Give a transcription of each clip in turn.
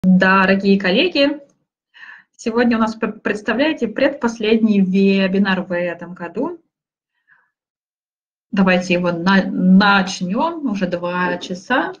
Дорогие коллеги, сегодня у нас, представляете, предпоследний вебинар в этом году. Давайте его начнем, уже 2 часа.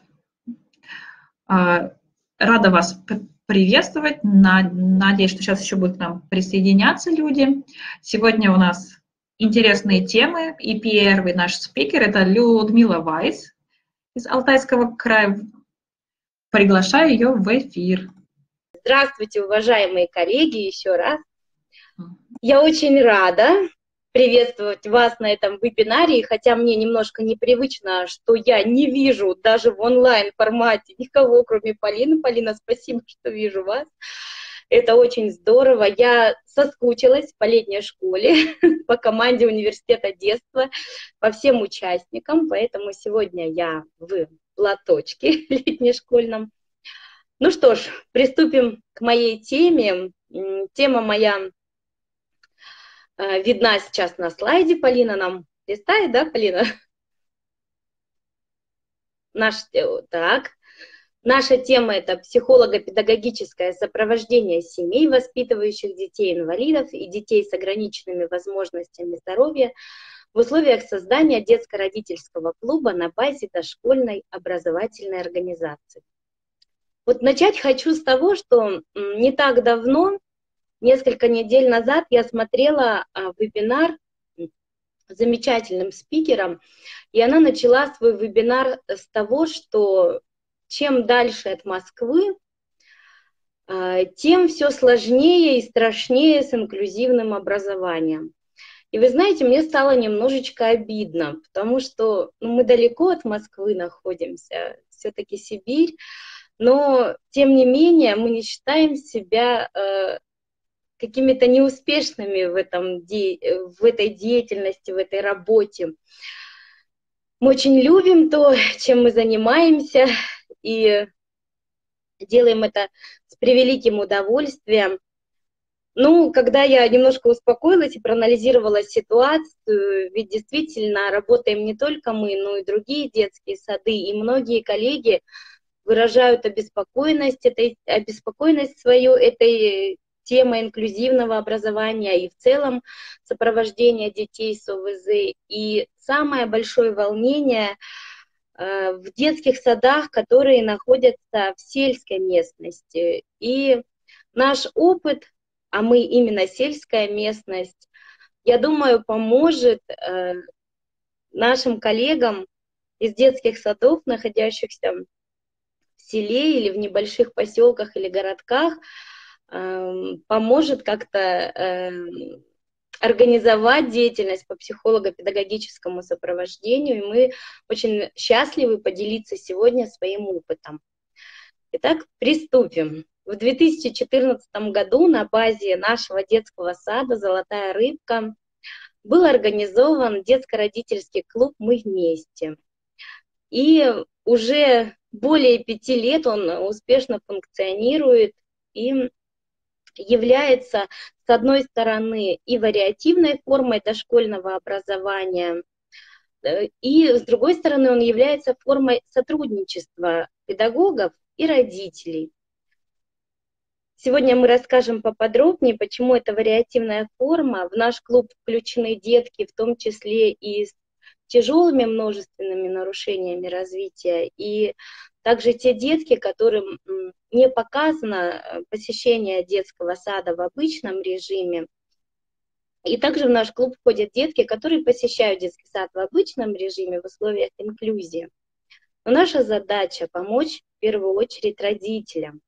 Рада вас приветствовать, надеюсь, что сейчас еще будут к нам присоединяться люди. Сегодня у нас интересные темы, и первый наш спикер – это Людмила Вайс из Алтайского края. Приглашаю ее в эфир. Здравствуйте, уважаемые коллеги, еще раз. Я очень рада приветствовать вас на этом вебинаре, хотя мне немножко непривычно, что я не вижу даже в онлайн-формате никого, кроме Полины. Полина, спасибо, что вижу вас. Это очень здорово. Я соскучилась по летней школе, по команде университета детства, по всем участникам, поэтому сегодня я в платочке летнешкольном. Ну что ж, приступим к моей теме. Тема моя видна сейчас на слайде. Полина нам листает, да, Полина? Наша тема – это психолого-педагогическое сопровождение семей, воспитывающих детей-инвалидов и детей с ограниченными возможностями здоровья в условиях создания детско-родительского клуба на базе дошкольной образовательной организации. Вот начать хочу с того, что не так давно, несколько недель назад, я смотрела вебинар с замечательным спикером, и она начала свой вебинар с того, что чем дальше от Москвы, тем все сложнее и страшнее с инклюзивным образованием. И вы знаете, мне стало немножечко обидно, потому что мы далеко от Москвы находимся, все-таки Сибирь, но, тем не менее, мы не считаем себя какими-то неуспешными в этой деятельности, в этой работе. Мы очень любим то, чем мы занимаемся, и делаем это с превеликим удовольствием. Ну, когда я немножко успокоилась и проанализировала ситуацию, ведь действительно работаем не только мы, но и другие детские сады, и многие коллеги выражают обеспокоенность свою этой темой инклюзивного образования и в целом сопровождения детей с ОВЗ. И самое большое волнение в детских садах, которые находятся в сельской местности. И наш опыт, а мы именно сельская местность, я думаю, поможет нашим коллегам из детских садов, находящихся в селе или в небольших поселках или городках, поможет как-то организовать деятельность по психолого-педагогическому сопровождению, и мы очень счастливы поделиться сегодня своим опытом. Итак, приступим. В 2014 году на базе нашего детского сада «Золотая рыбка» был организован детско-родительский клуб «Мы вместе». И уже более 5 лет он успешно функционирует и является, с одной стороны, и вариативной формой дошкольного образования, и, с другой стороны, он является формой сотрудничества педагогов и родителей. Сегодня мы расскажем поподробнее, почему это вариативная форма. В наш клуб включены детки, в том числе и с тяжелыми множественными нарушениями развития, и также те детки, которым не показано посещение детского сада в обычном режиме. И также в наш клуб входят детки, которые посещают детский сад в обычном режиме в условиях инклюзии. Но наша задача — помочь в первую очередь родителям.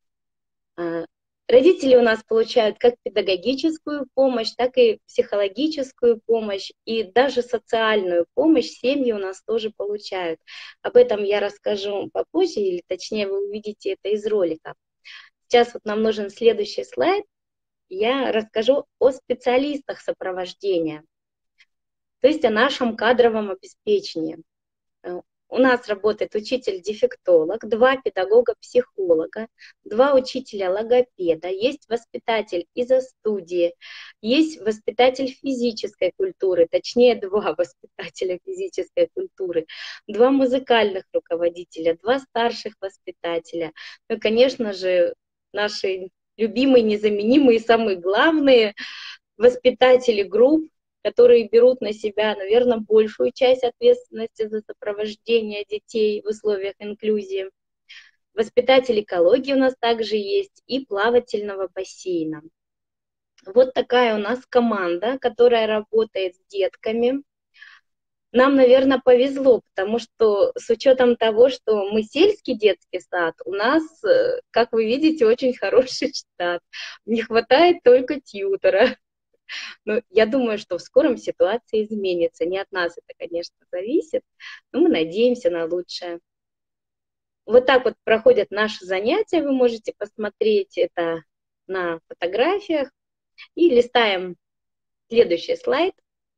Родители у нас получают как педагогическую помощь, так и психологическую помощь, и даже социальную помощь семьи у нас тоже получают. Об этом я расскажу попозже, или точнее вы увидите это из ролика. Сейчас вот нам нужен следующий слайд. Я расскажу о специалистах сопровождения, то есть о нашем кадровом обеспечении. у нас работает учитель-дефектолог, 2 педагога-психолога, 2 учителя-логопеда, есть воспитатель изо-студии, есть воспитатель физической культуры, точнее 2 воспитателя физической культуры, 2 музыкальных руководителя, 2 старших воспитателя. Ну, конечно же, наши любимые, незаменимые, самые главные воспитатели групп, которые берут на себя, наверное, большую часть ответственности за сопровождение детей в условиях инклюзии. Воспитатель экологии у нас также есть и плавательного бассейна. Вот такая у нас команда, которая работает с детками. Нам, наверное, повезло, потому что с учетом того, что мы сельский детский сад, у нас, как вы видите, очень хороший штат. Не хватает только тьютора. Но я думаю, что в скором ситуация изменится. Не от нас это, конечно, зависит, но мы надеемся на лучшее. Вот так вот проходят наши занятия, вы можете посмотреть это на фотографиях. И листаем следующий слайд.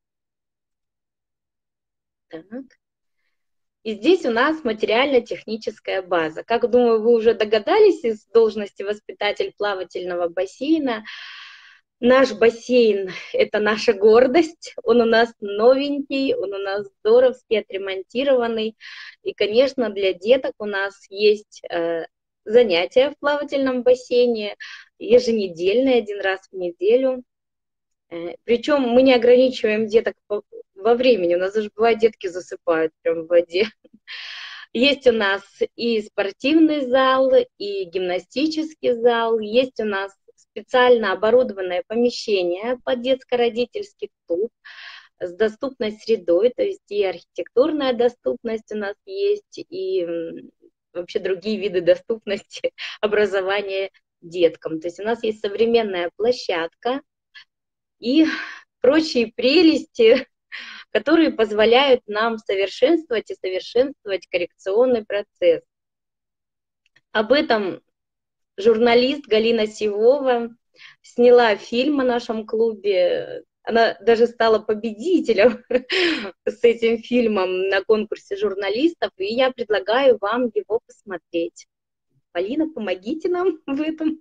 Так. И здесь у нас материально-техническая база. Как, думаю, вы уже догадались из должности воспитатель плавательного бассейна, наш бассейн – это наша гордость, он у нас новенький, он у нас здоровский, отремонтированный. И, конечно, для деток у нас есть занятия в плавательном бассейне, еженедельные, 1 раз в неделю. Причем мы не ограничиваем деток во времени, у нас даже бывает, детки засыпают прямо в воде. Есть у нас и спортивный зал, и гимнастический зал, есть у нас специально оборудованное помещение под детско-родительский клуб с доступной средой, то есть и архитектурная доступность у нас есть, и вообще другие виды доступности образования деткам. То есть у нас есть современная площадка и прочие прелести, которые позволяют нам совершенствовать и совершенствовать коррекционный процесс. Об этом журналист Галина Сивова сняла фильм о нашем клубе. Она даже стала победителем с этим фильмом на конкурсе журналистов, и я предлагаю вам его посмотреть. Полина, помогите нам в этом.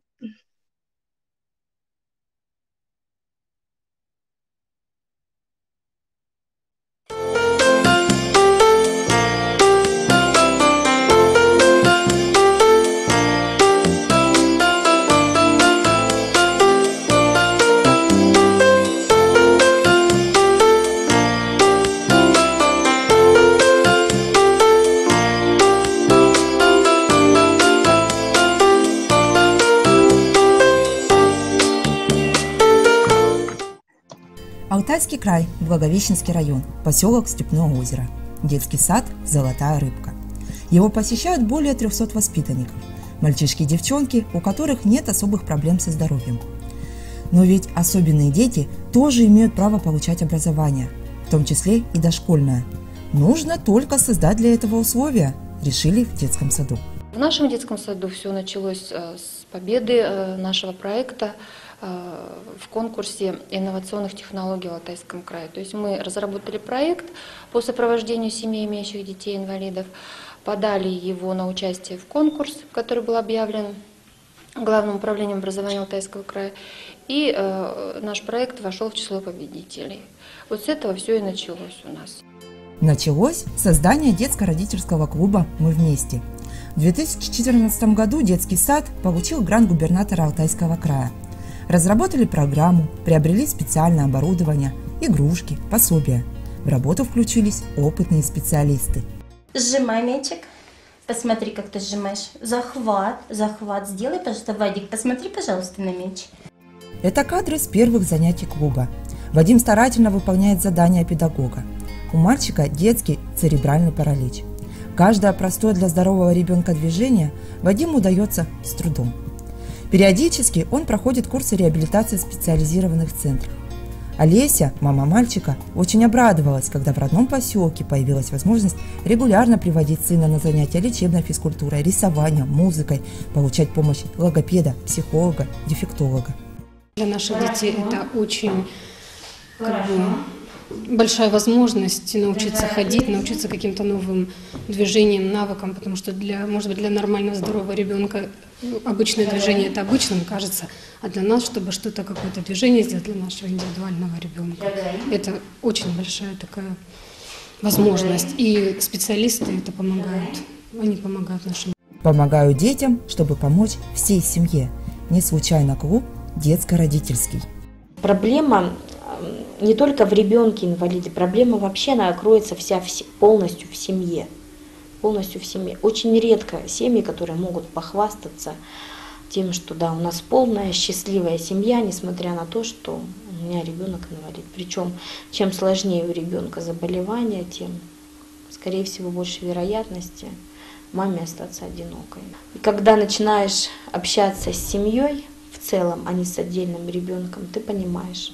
Алтайский край, Благовещенский район, поселок Степное озеро, детский сад «Золотая рыбка». Его посещают более 300 воспитанников, мальчишки и девчонки, у которых нет особых проблем со здоровьем. Но ведь особенные дети тоже имеют право получать образование, в том числе и дошкольное. Нужно только создать для этого условия, решили в детском саду. В нашем детском саду все началось с победы нашего проекта в конкурсе инновационных технологий в Алтайском крае. То есть мы разработали проект по сопровождению семей, имеющих детей-инвалидов, подали его на участие в конкурс, который был объявлен Главным управлением образования Алтайского края, и наш проект вошел в число победителей. Вот с этого все и началось у нас. Началось создание детско-родительского клуба «Мы вместе». В 2014 году детский сад получил грант губернатора Алтайского края. Разработали программу, приобрели специальное оборудование, игрушки, пособия. В работу включились опытные специалисты. Сжимай мячик. Посмотри, как ты сжимаешь. Захват, захват. Сделай, пожалуйста, Вадик, посмотри, пожалуйста, на мяч. Это кадры с первых занятий клуба. Вадим старательно выполняет задания педагога. У мальчика детский церебральный паралич. Каждое простое для здорового ребенка движение Вадиму удается с трудом. Периодически он проходит курсы реабилитации в специализированных центрах. Олеся, мама мальчика, очень обрадовалась, когда в родном поселке появилась возможность регулярно приводить сына на занятия лечебной физкультурой, рисованием, музыкой, получать помощь логопеда, психолога, дефектолога. Для наших детей это очень большая возможность научиться ходить, научиться каким-то новым движениям, навыкам, потому что может быть, для нормального здорового ребенка обычное движение это обычным кажется, а для нас, чтобы что-то, какое-то движение сделать для нашего индивидуального ребенка, это очень большая такая возможность. И специалисты это помогают, они помогают нашим. Помогаю детям, чтобы помочь всей семье. Не случайно клуб детско-родительский. Проблема не только в ребенке-инвалиде, проблема вообще, она кроется полностью в семье. Полностью в семье. Очень редко семьи, которые могут похвастаться тем, что да, у нас полная счастливая семья, несмотря на то, что у меня ребенок инвалид. Причем, чем сложнее у ребенка заболевание, тем, скорее всего, больше вероятности маме остаться одинокой. И когда начинаешь общаться с семьей в целом, а не с отдельным ребенком, ты понимаешь,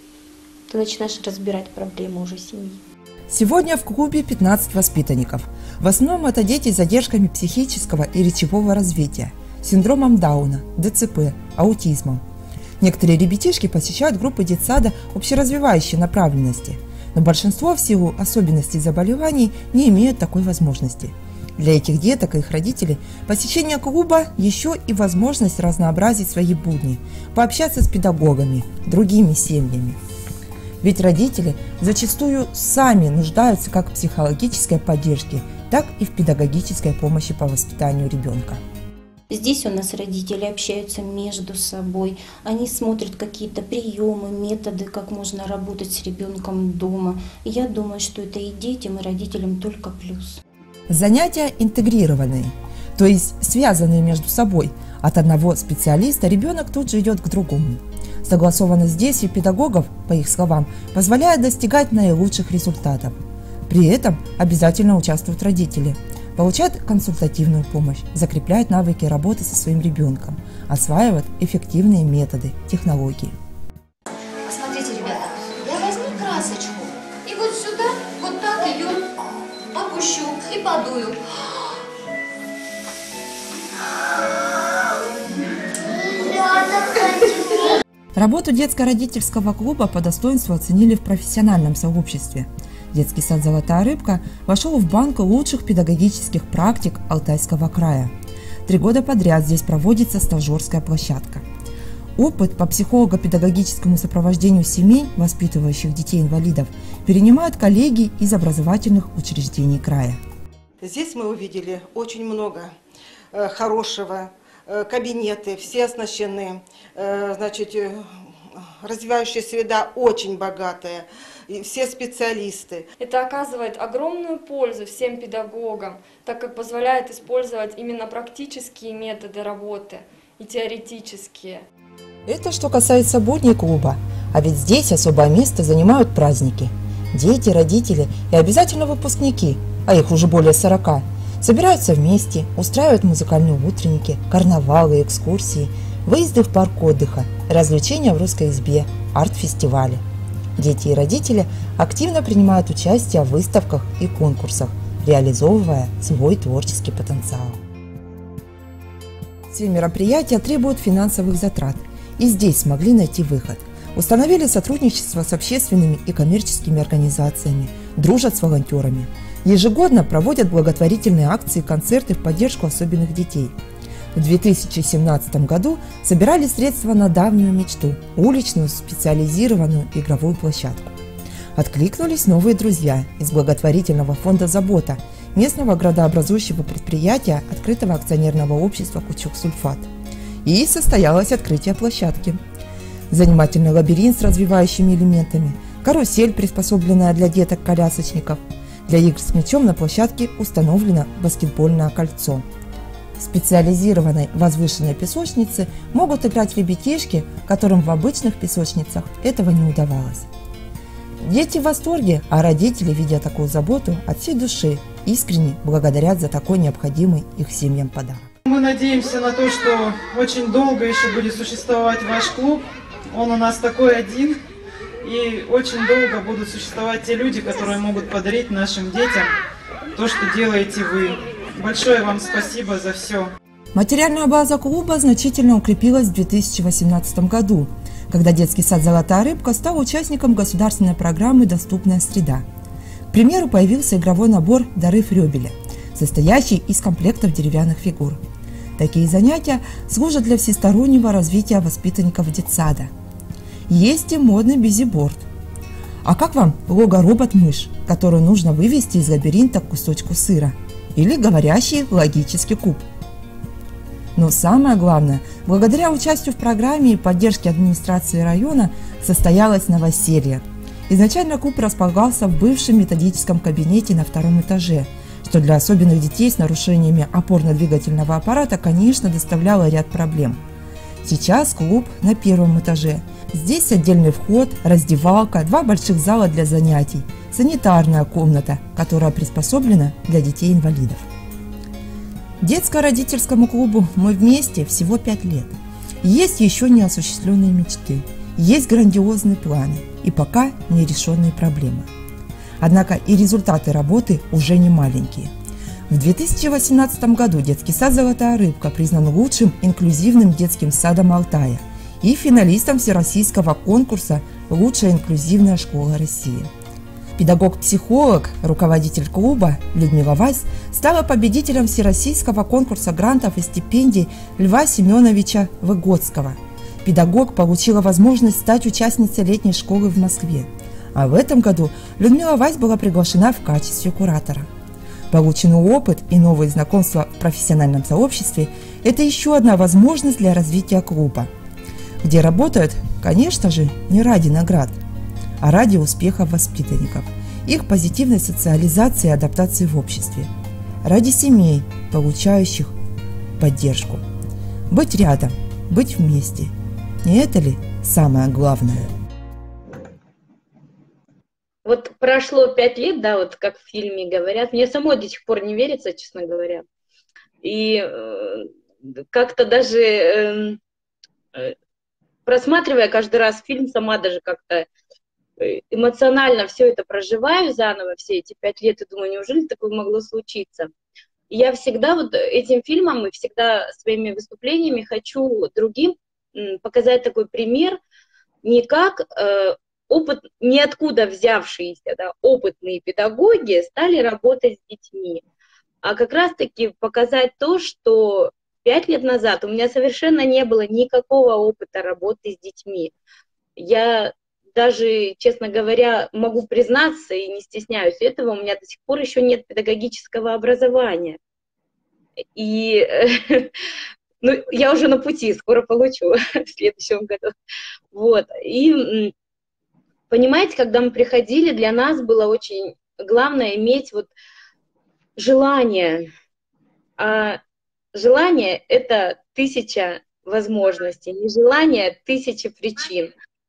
ты начинаешь разбирать проблемы уже семьи. Сегодня в клубе 15 воспитанников. В основном это дети с задержками психического и речевого развития, синдромом Дауна, ДЦП, аутизмом. Некоторые ребятишки посещают группы детсада общеразвивающей направленности, но большинство в силу особенностей заболеваний не имеют такой возможности. Для этих деток и их родителей посещение клуба еще и возможность разнообразить свои будни, пообщаться с педагогами, другими семьями. Ведь родители зачастую сами нуждаются как в психологической поддержке, так и в педагогической помощи по воспитанию ребенка. Здесь у нас родители общаются между собой, они смотрят какие-то приемы, методы, как можно работать с ребенком дома. И я думаю, что это и детям, и родителям только плюс. Занятия интегрированные, то есть связанные между собой. От одного специалиста ребенок тут же идет к другому. Согласованность действий педагогов, по их словам, позволяет достигать наилучших результатов. При этом обязательно участвуют родители, получают консультативную помощь, закрепляют навыки работы со своим ребенком, осваивают эффективные методы, технологии. Смотрите, ребята, я возьму красочку и вот сюда вот так ее опущу и подую. Работу детско-родительского клуба по достоинству оценили в профессиональном сообществе. Детский сад «Золотая рыбка» вошел в банк лучших педагогических практик Алтайского края. 3 года подряд здесь проводится стажерская площадка. Опыт по психолого-педагогическому сопровождению семей, воспитывающих детей-инвалидов, перенимают коллеги из образовательных учреждений края. Здесь мы увидели очень много хорошего. Кабинеты все оснащены, значит, развивающая среда очень богатая, и все специалисты. Это оказывает огромную пользу всем педагогам, так как позволяет использовать именно практические методы работы и теоретические. Это что касается будней клуба, а ведь здесь особое место занимают праздники. Дети, родители и обязательно выпускники, а их уже более 40, собираются вместе, устраивают музыкальные утренники, карнавалы, экскурсии, выезды в парк отдыха, развлечения в русской избе, арт-фестивали. Дети и родители активно принимают участие в выставках и конкурсах, реализовывая свой творческий потенциал. Все мероприятия требуют финансовых затрат, и здесь смогли найти выход. Установили сотрудничество с общественными и коммерческими организациями, дружат с волонтерами. Ежегодно проводят благотворительные акции и концерты в поддержку особенных детей. В 2017 году собирали средства на давнюю мечту – уличную специализированную игровую площадку. Откликнулись новые друзья из благотворительного фонда «Забота», местного градообразующего предприятия открытого акционерного общества «Кучук-Сульфат». И состоялось открытие площадки. Занимательный лабиринт с развивающими элементами, карусель, приспособленная для деток-колясочников. Для игр с мячом на площадке установлено баскетбольное кольцо. В специализированной возвышенной песочнице могут играть ребятишки, которым в обычных песочницах этого не удавалось. Дети в восторге, а родители, видя такую заботу, от всей души искренне благодарят за такой необходимый их семьям подарок. Мы надеемся на то, что очень долго еще будет существовать ваш клуб. Он у нас такой один. И очень долго будут существовать те люди, которые могут подарить нашим детям то, что делаете вы. Большое вам спасибо за все. Материальная база клуба значительно укрепилась в 2018 году, когда детский сад «Золотая рыбка» стал участником государственной программы «Доступная среда». К примеру, появился игровой набор «Дары Фрёбеля», состоящий из комплектов деревянных фигур. Такие занятия служат для всестороннего развития воспитанников детсада. Есть и модный бизиборд. А как вам лого-робот-мышь, которую нужно вывести из лабиринта к кусочку сыра? Или говорящий логический куб? Но самое главное, благодаря участию в программе и поддержке администрации района состоялось новоселье. Изначально клуб располагался в бывшем методическом кабинете на 2-м этаже, что для особенных детей с нарушениями опорно-двигательного аппарата, конечно, доставляло ряд проблем. Сейчас клуб на 1-м этаже. Здесь отдельный вход, раздевалка, 2 больших зала для занятий, санитарная комната, которая приспособлена для детей-инвалидов. Детско-родительскому клубу «Мы вместе» всего 5 лет. Есть еще неосуществленные мечты, есть грандиозные планы и пока нерешенные проблемы. Однако и результаты работы уже не маленькие. В 2018 году детский сад «Золотая рыбка» признан лучшим инклюзивным детским садом Алтая и финалистом всероссийского конкурса «Лучшая инклюзивная школа России». Педагог-психолог, руководитель клуба Людмила Вайс стала победителем всероссийского конкурса грантов и стипендий Льва Семеновича Выгодского. Педагог получила возможность стать участницей летней школы в Москве. А в этом году Людмила Вайс была приглашена в качестве куратора. Полученный опыт и новые знакомства в профессиональном сообществе – это еще одна возможность для развития клуба, где работают, конечно же, не ради наград, а ради успехов воспитанников, их позитивной социализации и адаптации в обществе, ради семей, получающих поддержку. Быть рядом, быть вместе – не это ли самое главное? Вот прошло 5 лет, да, вот как в фильме говорят, мне самой до сих пор не верится, честно говоря. И как-то даже просматривая каждый раз фильм, сама даже как-то эмоционально все это проживаю заново, все эти 5 лет, и думаю, неужели такое могло случиться? И я всегда вот этим фильмом и всегда своими выступлениями хочу другим показать такой пример, не как ниоткуда взявшиеся, да, опытные педагоги стали работать с детьми, а как раз-таки показать то, что 5 лет назад у меня совершенно не было никакого опыта работы с детьми. Я даже, честно говоря, могу признаться и не стесняюсь этого, у меня до сих пор еще нет педагогического образования. И ну, я уже на пути, скоро получу в следующем году. Вот. И понимаете, когда мы приходили, для нас было очень главное иметь вот желание. А желание — это 1000 возможностей, нежелание — 1000 причин.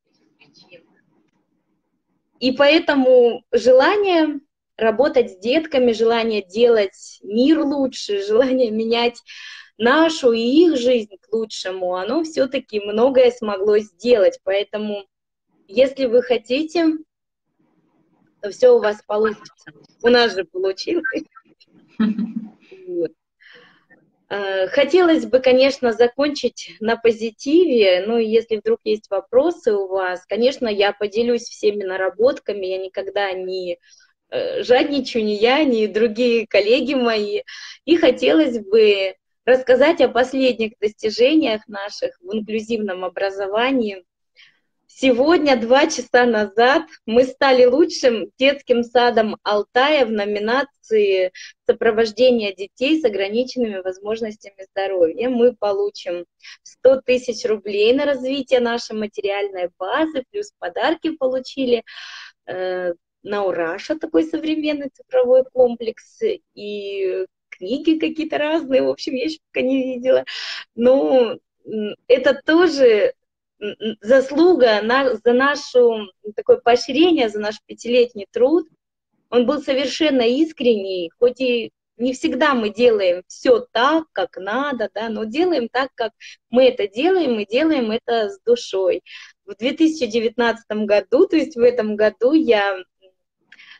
И поэтому желание работать с детками, желание делать мир лучше, желание менять нашу и их жизнь к лучшему, оно все-таки многое смогло сделать. Поэтому, если вы хотите, то все у вас получится. У нас же получилось. Хотелось бы, конечно, закончить на позитиве, но если вдруг есть вопросы у вас, конечно, я поделюсь всеми наработками, я никогда не жадничаю, ни я, ни другие коллеги мои, и хотелось бы рассказать о последних достижениях наших в инклюзивном образовании. Сегодня, 2 часа назад, мы стали лучшим детским садом Алтая в номинации «Сопровождение детей с ограниченными возможностями здоровья». Мы получим 100 000 рублей на развитие нашей материальной базы, плюс подарки получили. Наураша, такой современный цифровой комплекс, и книги какие-то разные, в общем, я еще пока не видела. Но это тоже заслуга за нашу, такое поощрение, за наш 5-летний труд. Он был совершенно искренний, хоть и не всегда мы делаем все так, как надо, да, но делаем так, как мы это делаем, и делаем это с душой. В 2019 году, то есть в этом году, я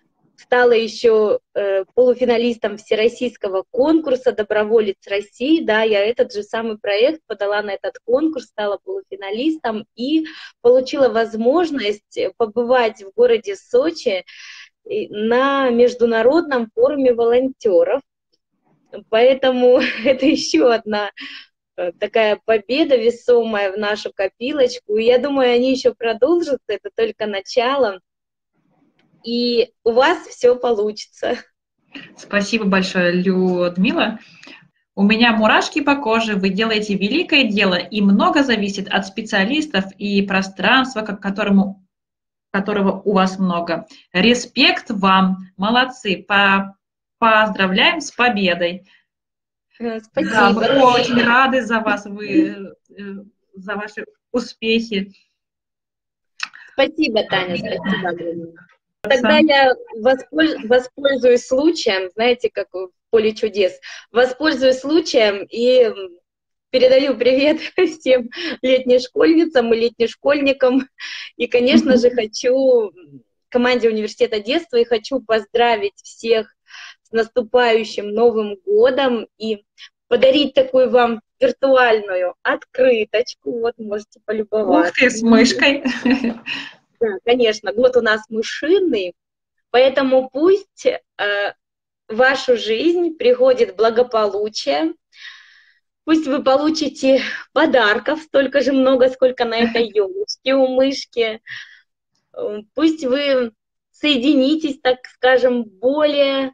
стала еще полуфиналистом всероссийского конкурса «Доброволец России». Да, я этот же самый проект подала на этот конкурс, стала полуфиналистом и получила возможность побывать в городе Сочи на международном форуме волонтеров. Поэтому это еще одна такая победа весомая в нашу копилочку. И я думаю, они еще продолжатся, это только начало. И у вас все получится. Спасибо большое, Людмила. У меня мурашки по коже, вы делаете великое дело, и много зависит от специалистов и пространства, которого у вас много. Респект вам, молодцы, поздравляем с победой. Спасибо. Да, мы очень рады за вас, за ваши успехи. Спасибо, Таня, спасибо огромное. Тогда я воспользуюсь случаем, знаете, как в поле чудес, воспользуюсь случаем и передаю привет всем летним школьницам и летним школьникам. И, конечно же, хочу команде Университета детства и хочу поздравить всех с наступающим Новым годом и подарить такую вам виртуальную открыточку. Вот, можете полюбоваться. Ух ты, с мышкой. Да, конечно, год у нас мышиный, поэтому пусть в вашу жизнь приходит благополучие, пусть вы получите подарков столько же много, сколько на этой елочке у мышки, пусть вы соединитесь, так скажем, более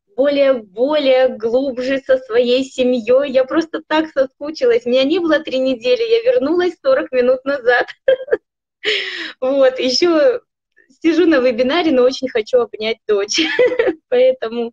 глубже со своей семьей. Я просто так соскучилась, меня не было 3 недели, я вернулась 40 минут назад. Вот, еще сижу на вебинаре, но очень хочу обнять дочь. Поэтому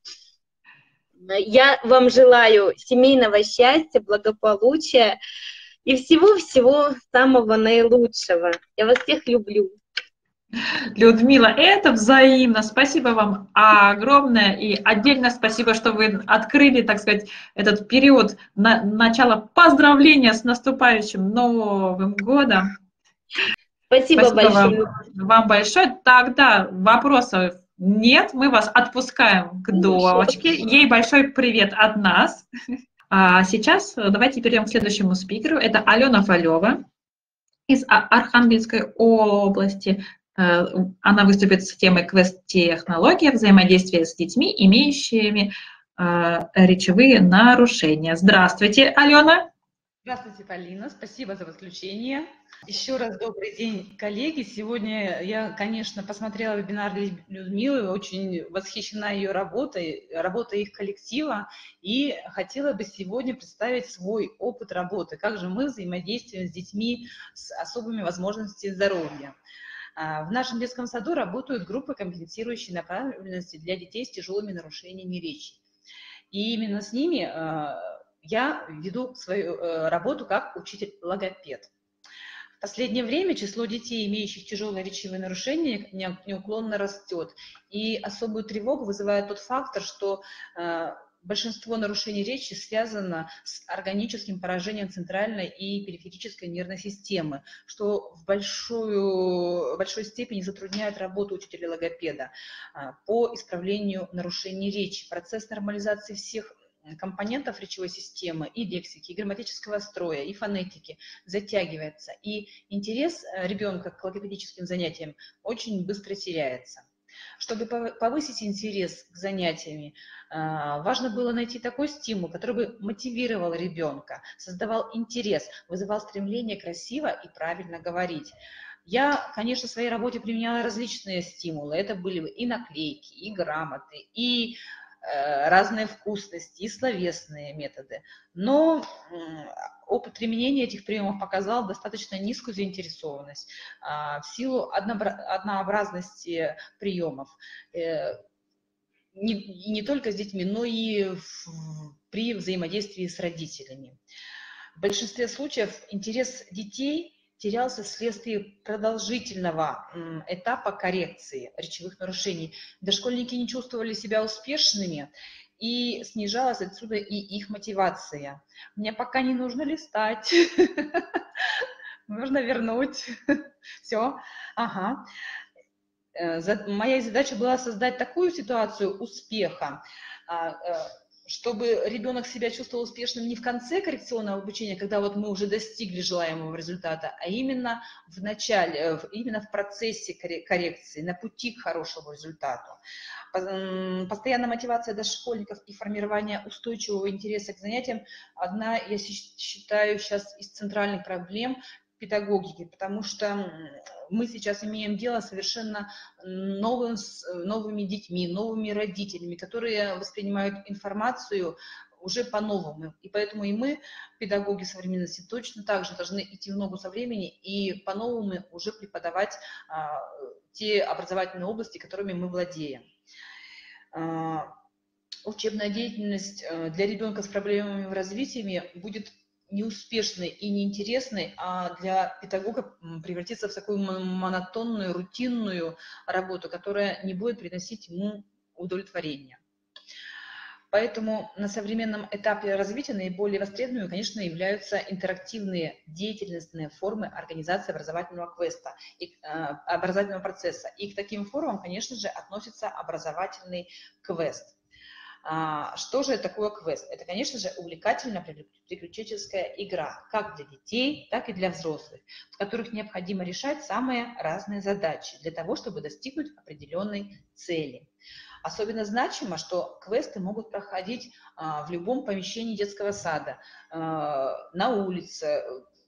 я вам желаю семейного счастья, благополучия и всего-всего самого наилучшего. Я вас всех люблю. Людмила, это взаимно. Спасибо вам огромное. И отдельно спасибо, что вы открыли, так сказать, этот период начала поздравления с наступающим Новым годом. Спасибо большое. Вам большое. Тогда вопросов нет. Мы вас отпускаем к дочке. Ей большой привет от нас. А сейчас давайте перейдем к следующему спикеру. Это Алена Фалева из Архангельской области. Она выступит с темой квест-технология взаимодействия с детьми, имеющими речевые нарушения. Здравствуйте, Алена. Здравствуйте, Полина. Спасибо за подключение. Еще раз добрый день, коллеги. Сегодня я, конечно, посмотрела вебинар Людмилы, очень восхищена ее работой их коллектива, и хотела бы сегодня представить свой опыт работы, как же мы взаимодействуем с детьми с особыми возможностями здоровья. В нашем детском саду работают группы компенсирующей направленности для детей с тяжелыми нарушениями речи. И именно с ними я веду свою работу как учитель-логопед. В последнее время число детей, имеющих тяжелые речевые нарушения, неуклонно растет. И особую тревогу вызывает тот фактор, что большинство нарушений речи связано с органическим поражением центральной и периферической нервной системы, что в большой степени затрудняет работу учителя-логопеда по исправлению нарушений речи. Процесс нормализации всех компонентов речевой системы, и лексики, и грамматического строя, и фонетики затягивается, и интерес ребенка к логопедическим занятиям очень быстро теряется. Чтобы повысить интерес к занятиям, важно было найти такой стимул, который бы мотивировал ребенка, создавал интерес, вызывал стремление красиво и правильно говорить. Я, конечно, в своей работе применяла различные стимулы. Это были и наклейки, и грамоты, и разные вкусности, и словесные методы. Но опыт применения этих приемов показал достаточно низкую заинтересованность в силу однообразности приемов. Не только с детьми, но и при взаимодействии с родителями. В большинстве случаев интерес детей терялся вследствие продолжительного этапа коррекции речевых нарушений. Дошкольники не чувствовали себя успешными, и снижалась отсюда и их мотивация. Мне пока не нужно листать, нужно вернуть. Все, ага. Моя задача была создать такую ситуацию успеха, чтобы ребенок себя чувствовал успешным не в конце коррекционного обучения, когда вот мы уже достигли желаемого результата, а именно в начале, именно в процессе коррекции, на пути к хорошему результату. Постоянная мотивация дошкольников и формирование устойчивого интереса к занятиям – одна, я считаю, сейчас из центральных проблем педагогики, потому что мы сейчас имеем дело совершенно новыми детьми, новыми родителями, которые воспринимают информацию уже по-новому. И поэтому и мы, педагоги современности, точно так же должны идти в ногу со временем и по-новому уже преподавать те образовательные области, которыми мы владеем. Учебная деятельность для ребенка с проблемами в развитии будет неуспешной и неинтересной, а для педагога превратится в такую монотонную, рутинную работу, которая не будет приносить ему удовлетворения. Поэтому на современном этапе развития наиболее востребованными, конечно, являются интерактивные деятельностные формы организации образовательного квеста, образовательного процесса. И к таким формам, конечно же, относится образовательный квест. Что же такое квест? Это, конечно же, увлекательная приключенческая игра, как для детей, так и для взрослых, в которых необходимо решать самые разные задачи для того, чтобы достигнуть определенной цели. Особенно значимо, что квесты могут проходить в любом помещении детского сада, на улице,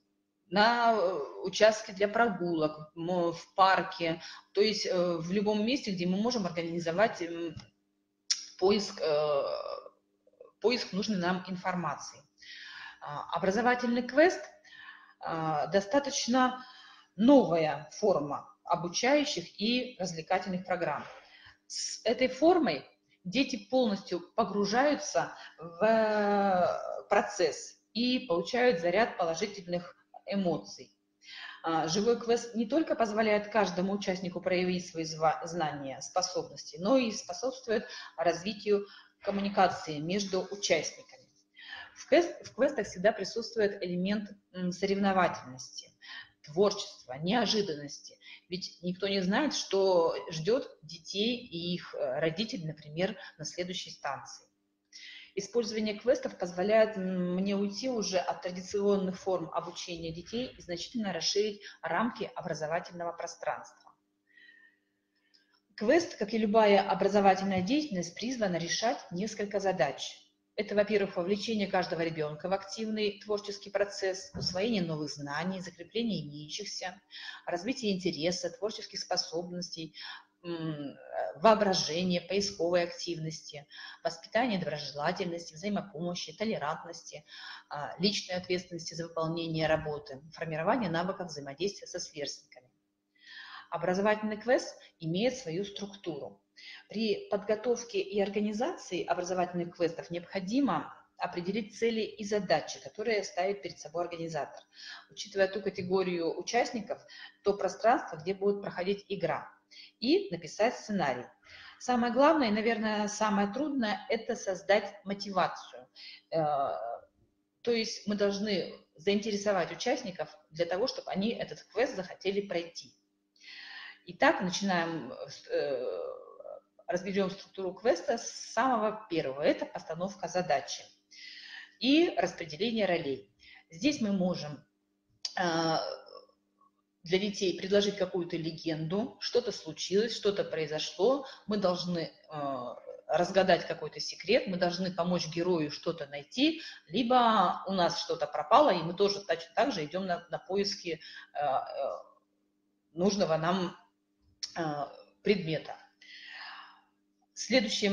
на участке для прогулок, в парке, то есть в любом месте, где мы можем организовать поиск нужной нам информации. Образовательный квест достаточно новая форма обучающих и развлекательных программ. С этой формой дети полностью погружаются в процесс и получают заряд положительных эмоций. Живой квест не только позволяет каждому участнику проявить свои знания, способности, но и способствует развитию коммуникации между участниками. В квестах всегда присутствует элемент соревновательности, творчества, неожиданности. Ведь никто не знает, что ждет детей и их родителей, например, на следующей станции. Использование квестов позволяет мне уйти уже от традиционных форм обучения детей и значительно расширить рамки образовательного пространства. Квест, как и любая образовательная деятельность, призвана решать несколько задач. Это, во-первых, вовлечение каждого ребенка в активный творческий процесс, усвоение новых знаний, закрепление имеющихся, развитие интереса, творческих способностей, воображения, поисковой активности, воспитание доброжелательности, взаимопомощи, толерантности, личной ответственности за выполнение работы, формирование навыков взаимодействия со сверстниками. Образовательный квест имеет свою структуру. При подготовке и организации образовательных квестов необходимо определить цели и задачи, которые ставит перед собой организатор, учитывая ту категорию участников, то пространство, где будет проходить игра, и написать сценарий. Самое главное, и, наверное, самое трудное – это создать мотивацию. То есть мы должны заинтересовать участников для того, чтобы они этот квест захотели пройти. Итак, разберем структуру квеста с самого первого. Это постановка задачи и распределение ролей. Здесь мы можем для детей предложить какую-то легенду, что-то случилось, что-то произошло, мы должны разгадать какой-то секрет, мы должны помочь герою что-то найти, либо у нас что-то пропало, и мы тоже точно так же идем на поиски нужного нам предмета. Следующей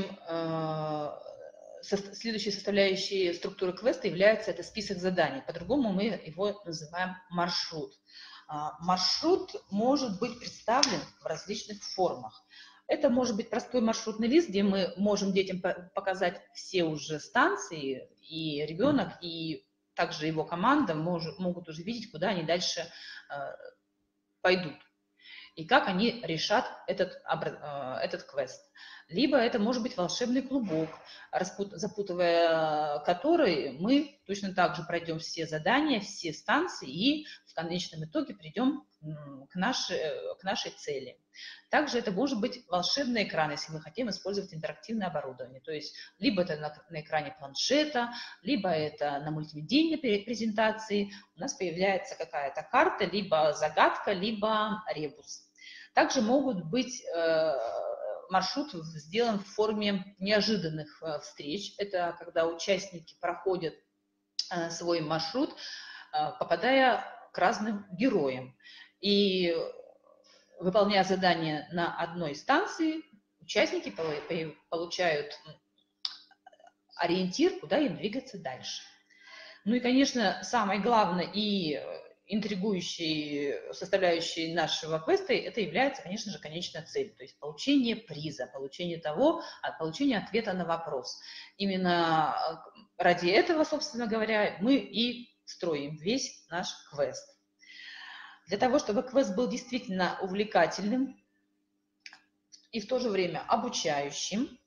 составляющей структуры квеста является это список заданий. По-другому мы его называем маршрут. Маршрут может быть представлен в различных формах. Это может быть простой маршрутный лист, где мы можем детям показать все уже станции, и ребенок, и также его команда могут уже видеть, куда они дальше пойдут, и как они решат этот квест. Либо это может быть волшебный клубок, запутывая который мы точно так же пройдем все задания, все станции и в конечном итоге придем к нашей цели. Также это может быть волшебный экран, если мы хотим использовать интерактивное оборудование. То есть либо это на экране планшета, либо это на мультимедийной презентации. У нас появляется какая-то карта, либо загадка, либо ребус. Также могут быть маршрут сделан в форме неожиданных встреч. Это когда участники проходят свой маршрут, попадая к разным героям. И выполняя задание на одной станции, участники получают ориентир, куда им двигаться дальше. Ну и, конечно, самое главное и интригующей составляющей нашего квеста это является, конечно же, конечная цель, то есть получение приза, получение ответа на вопрос. Именно ради этого, собственно говоря, мы и строим весь наш квест. Для того, чтобы квест был действительно увлекательным и в то же время обучающим,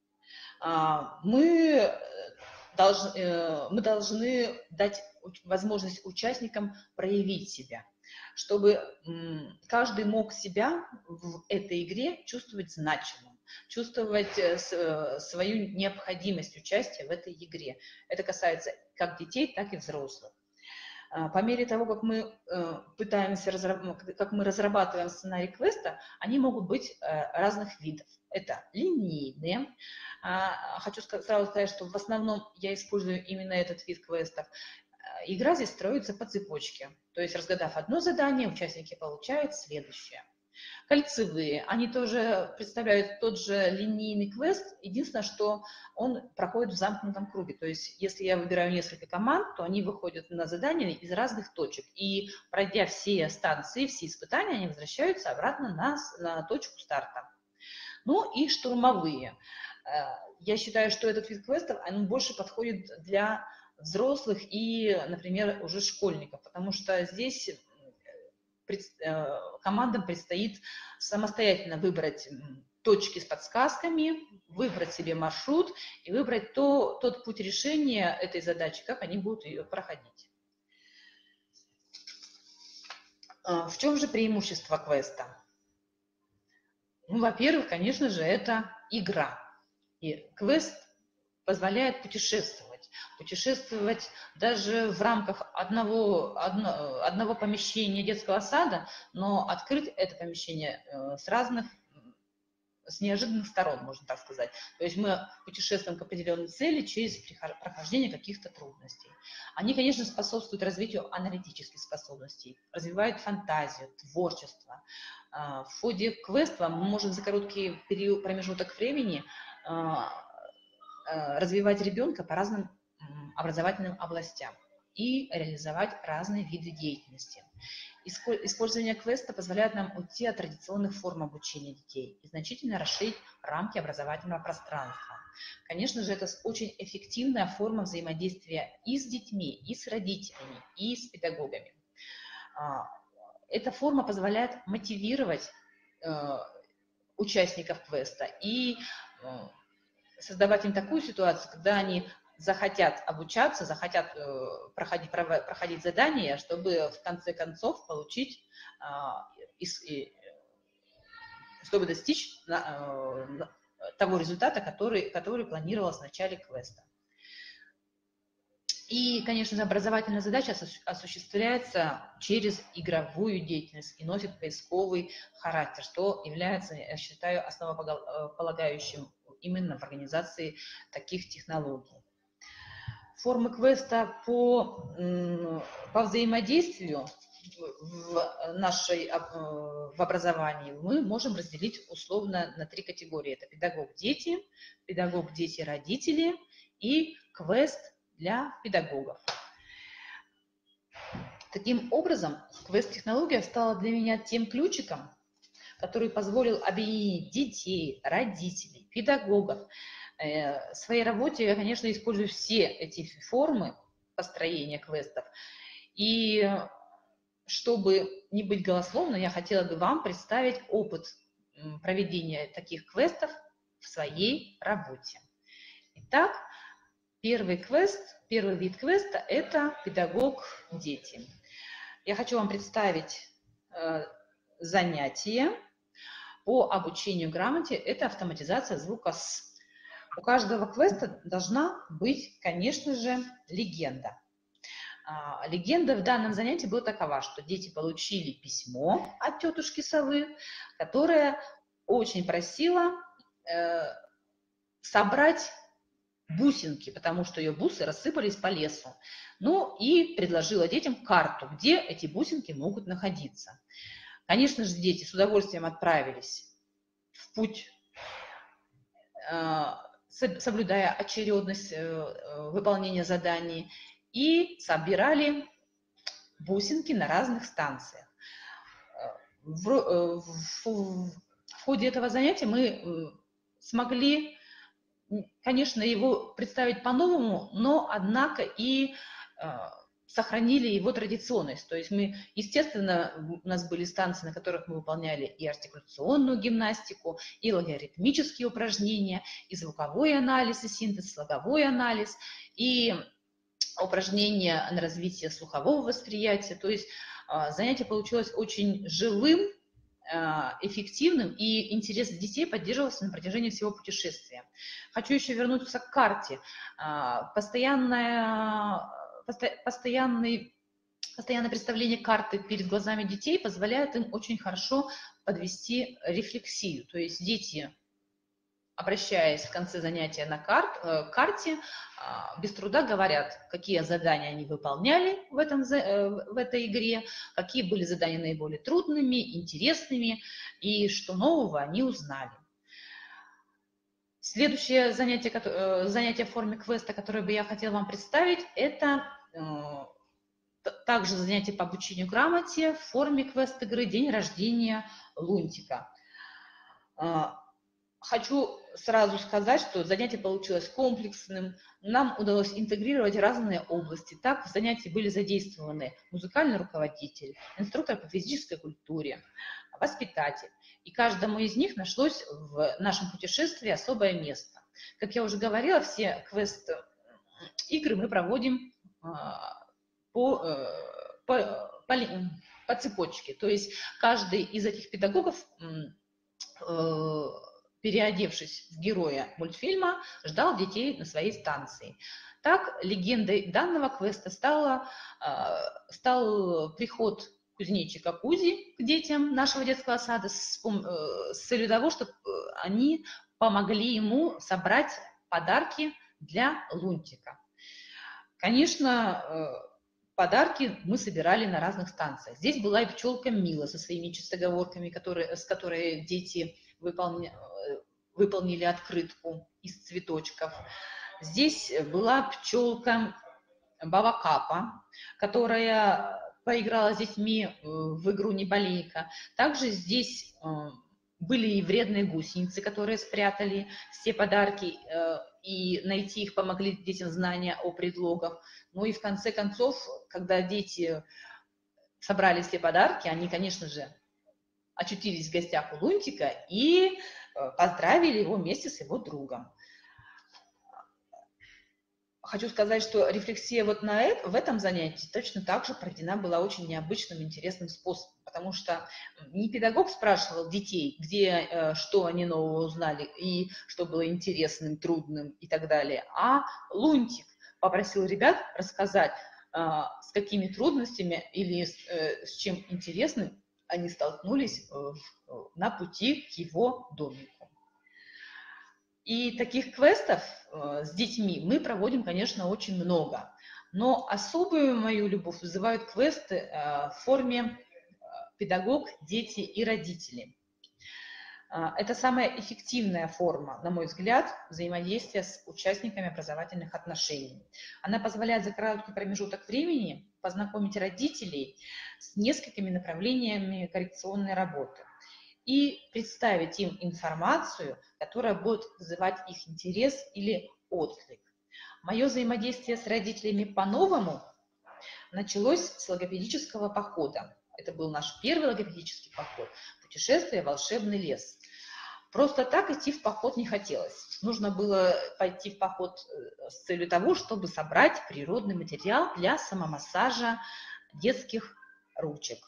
мы должны дать возможность участникам проявить себя, чтобы каждый мог себя в этой игре чувствовать значимым, чувствовать свою необходимость участия в этой игре. Это касается как детей, так и взрослых. По мере того, как мы разрабатываем сценарий квеста, они могут быть разных видов. Это линейные. Хочу сразу сказать, что в основном я использую именно этот вид квестов. Игра здесь строится по цепочке. То есть, разгадав одно задание, участники получают следующее. Кольцевые. Они тоже представляют тот же линейный квест. Единственное, что он проходит в замкнутом круге. То есть, если я выбираю несколько команд, то они выходят на задания из разных точек. И пройдя все станции, все испытания, они возвращаются обратно на точку старта. Ну и штурмовые. Я считаю, что этот вид квестов он больше подходит для взрослых и, например, уже школьников, потому что здесь командам предстоит самостоятельно выбрать точки с подсказками, выбрать себе маршрут и выбрать тот путь решения этой задачи, как они будут ее проходить. В чем же преимущество квеста? Ну, во-первых, конечно же, это игра. И квест позволяет путешествовать даже в рамках одного помещения детского сада, но открыть это помещение с неожиданных сторон, можно так сказать. То есть мы путешествуем к определенной цели через прохождение каких-то трудностей. Они, конечно, способствуют развитию аналитических способностей, развивают фантазию, творчество. В ходе квеста мы можем за короткий промежуток времени развивать ребенка по разным образовательным областям и реализовать разные виды деятельности. Использование квеста позволяет нам уйти от традиционных форм обучения детей и значительно расширить рамки образовательного пространства. Конечно же, это очень эффективная форма взаимодействия и с детьми, и с родителями, и с педагогами. Эта форма позволяет мотивировать участников квеста и создавать им такую ситуацию, когда они захотят обучаться, захотят проходить задания, чтобы в конце концов получить, чтобы достичь того результата, который планировалось в начале квеста. И, конечно же, образовательная задача осуществляется через игровую деятельность и носит поисковый характер, что является, я считаю, основополагающим именно в организации таких технологий. Формы квеста по взаимодействию в образовании мы можем разделить условно на 3 категории. Это педагог-дети, педагог-дети-родители и квест для педагогов. Таким образом, квест-технология стала для меня тем ключиком, который позволил объединить детей, родителей, педагогов. В своей работе я, конечно, использую все эти формы построения квестов. И чтобы не быть голословной, я хотела бы вам представить опыт проведения таких квестов в своей работе. Итак, первый вид квеста – это педагог-дети. Я хочу вам представить занятие по обучению грамоте – это автоматизация звука «с». У каждого квеста должна быть, конечно же, легенда. Легенда в данном занятии была такова, что дети получили письмо от тетушки совы, которая очень просила собрать бусинки, потому что ее бусы рассыпались по лесу. Ну и предложила детям карту, где эти бусинки могут находиться. Конечно же, дети с удовольствием отправились в путь, соблюдая очередность выполнения заданий, и собирали бусинки на разных станциях. В ходе этого занятия мы смогли, конечно, его представить по-новому, но, однако, и сохранили его традиционность. То есть мы, естественно, у нас были станции, на которых мы выполняли и артикуляционную гимнастику, и логарифмические упражнения, и звуковой анализ, и синтез, слоговой анализ, и упражнения на развитие слухового восприятия. То есть занятие получилось очень живым, эффективным, и интерес детей поддерживался на протяжении всего путешествия. Хочу еще вернуться к карте. Постоянное представление карты перед глазами детей позволяет им очень хорошо подвести рефлексию. То есть дети, обращаясь в конце занятия к карте, без труда говорят, какие задания они выполняли в этой игре, какие были задания наиболее трудными, интересными, и что нового они узнали. Следующее занятие в форме квеста, которое бы я хотела вам представить, это также занятие по обучению грамоте в форме квест-игры «День рождения Лунтика». Хочу сразу сказать, что занятие получилось комплексным. Нам удалось интегрировать разные области. Так, в занятии были задействованы музыкальный руководитель, инструктор по физической культуре, воспитатель. И каждому из них нашлось в нашем путешествии особое место. Как я уже говорила, все квест-игры мы проводим по цепочке. То есть каждый из этих педагогов, переодевшись в героя мультфильма, ждал детей на своей станции. Так, легендой данного квеста стал приход кузнечика Кузи к детям нашего детского сада с целью того, чтобы они помогли ему собрать подарки для Лунтика. Конечно, подарки мы собирали на разных станциях. Здесь была и пчелка Мила со своими чистоговорками, с которой дети выполнили открытку из цветочков. Здесь была пчелка Баба Капа, которая поиграла с детьми в игру «Неболейка». Также здесь были и вредные гусеницы, которые спрятали все подарки, и найти их помогли детям знания о предлогах. Ну и в конце концов, когда дети собрали все подарки, они, конечно же, очутились в гостях у Лунтика и поздравили его вместе с его другом. Хочу сказать, что рефлексия в этом занятии точно так же проведена была очень необычным, интересным способом, потому что не педагог спрашивал детей, что они нового узнали и что было интересным, трудным и так далее, а Лунтик попросил ребят рассказать, с какими трудностями или с чем интересным они столкнулись на пути к его домику. И таких квестов с детьми мы проводим, конечно, очень много. Но особую мою любовь вызывают квесты в форме педагог, дети и родители. Это самая эффективная форма, на мой взгляд, взаимодействия с участниками образовательных отношений. Она позволяет за короткий промежуток времени познакомить родителей с несколькими направлениями коррекционной работы и представить им информацию, которая будет вызывать их интерес или отклик. Мое взаимодействие с родителями по-новому началось с логопедического похода. Это был наш первый логопедический поход – путешествие в волшебный лес. Просто так идти в поход не хотелось. Нужно было пойти в поход с целью того, чтобы собрать природный материал для самомассажа детских ручек.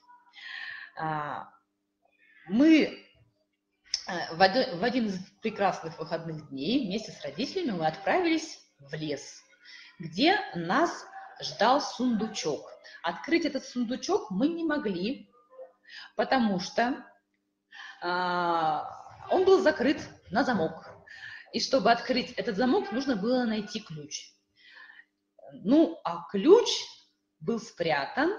Мы в один из прекрасных выходных дней вместе с родителями мы отправились в лес, где нас ждал сундучок. Открыть этот сундучок мы не могли, потому что он был закрыт на замок. И чтобы открыть этот замок, нужно было найти ключ. Ну, а ключ был спрятан